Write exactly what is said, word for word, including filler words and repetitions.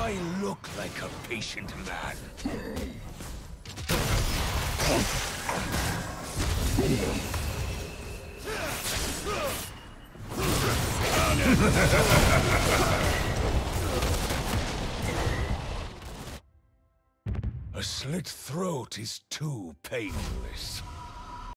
I look like a patient man. A slit throat is too painless.